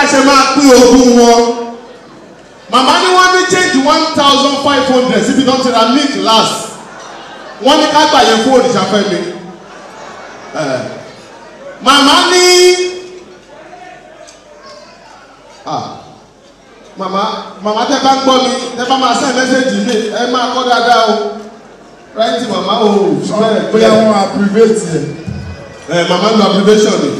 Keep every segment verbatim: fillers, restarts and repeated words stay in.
ṣe máa pín ogún wọn. Màmá ní wọ́n ní change one thousand five hundred síbi tó ń tẹ̀ra milk last. Wọ́n ní ká gbà yẹn fún Òrìṣàfẹ́mi. Màmá ní màmá màmá tẹ́ bá gbọ́ mi tẹ́ bá máa send message mi ẹ máa kọ́ dáadáa o. Rántí màmá o ṣọlẹ̀ bóyá wọ́n abbreviate ẹ̀. Ẹ màmá lo abbreviation ni.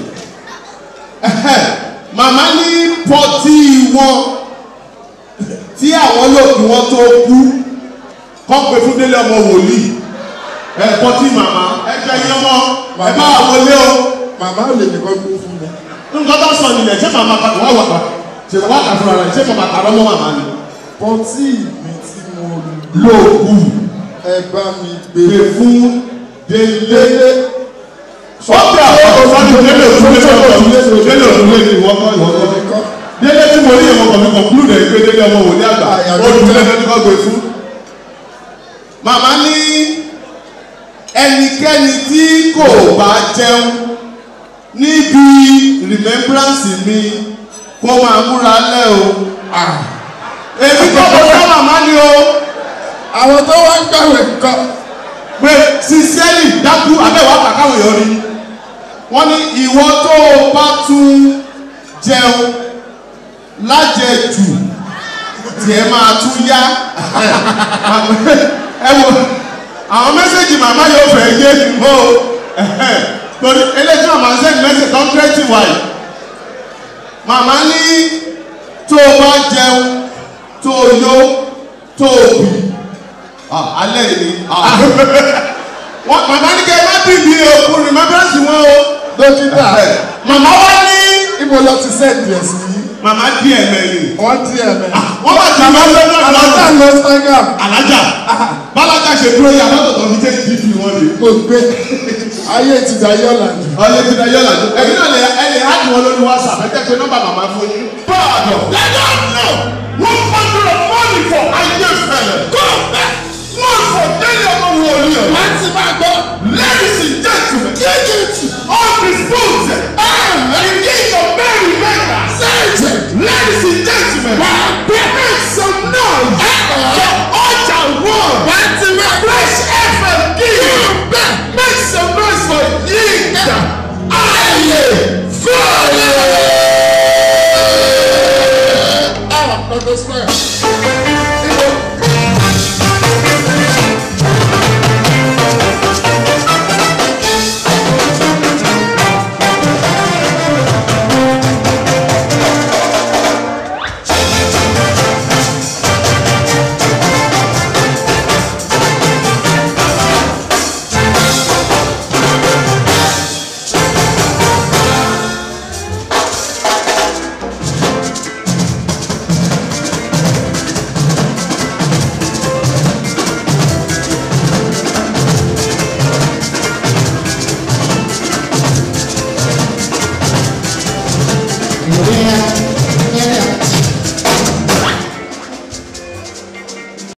Màmá ní pọ́tì wọn tí àwọn lò kí wọ́n tó kú kọ́ pé fún Délé ọmọ wòlíì. Ẹ pọ́tì màmá ẹ jẹ́ iye ọmọ ẹ bá wà wọlé o. Màmá ò lè nìkan kú fún mi. Nǹkan tó sọ nílẹ̀ ṣé màmá wà wà wà ṣe wà kà fúnra rẹ̀ ṣé màmá kàrọ́ mọ́ màmá ni. Pọ́tì mi tí mo lò kù ẹ bá mi gbé gbé fún Délé. Ó bẹ̀ àwọn ọ̀sán ní Délé òṣèlú Délé òṣèlú ìwọ́kọ́ ìwọ́kọ́. Délé tí mo rí ìwọ̀n kan mi conclude ẹ̀ pé Délé ọmọ wòlíì àgbà olùdílé tó ti kọ́ gbé fún. Màmá ní ẹnikẹ́ni tí kò bá jẹun níbi remembrance mi kó máa múra lẹ́ o. Èmi tó kọ sọ màmá ni o. Àwọn tó wá ń gbàwé nǹkan. Pé sincerely dákú abẹ́wà kàkàwé yọ ni. Wọ́n ní ìwọ tó o bá tún jẹun lájẹjù tí ẹ máa tún yá. Ẹ wo àwọn mẹ́sẹ̀gì màmá yóò fẹ́ yé mi mọ́ o. Torí eléyìí màmá ń send message don threaten wáyé. Màmá ní tó o bá jẹun tó o yó tó o bì alẹ́ yìí. Màmá ní kẹ́ ẹ má bìbí òkú remembrance wọn o. Dókítà Màmá wá ní. ibo lọ ti send ẹ̀ sí. Màmá dí ẹ̀mẹ̀ ni. Wọ́n dí ẹ̀mẹ̀. Wọ́n bá ti máa ń lọ́dọ̀ Alájà lọ Instagram. Alájà bálájà ṣe dúró yà lọ́dọ̀ tó fi jẹ́ ìdíjú wọn ni. Mo gbé ayé ti da yọ̀là jù. Ọyẹ ti da yọ̀là jù. Ẹ̀yin náà lè ẹ lè hàdì wọn lórí WhatsApp ẹ tẹ́tẹ́ nọ́mbà màmá fún yín. Báàdọ̀. Let us know one hundred of money for ayé fẹ̀lẹ̀. Go back. One for Délé ọmọ wòlíì. Láti máa gbọ́. Ladies and gentlemen. Kéjìtì. All this food